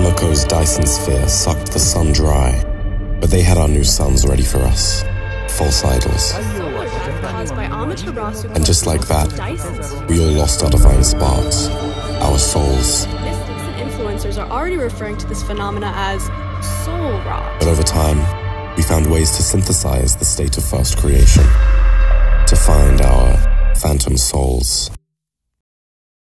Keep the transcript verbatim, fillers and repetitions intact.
Amoko's Dyson sphere sucked the sun dry, but they had our new suns ready for us. False idols. By Amaterasu. And just like that, we all lost our divine sparks, our souls. Mystics and influencers are already referring to this phenomena as soul rot. But over time, we found ways to synthesize the state of first creation, to find our phantom souls.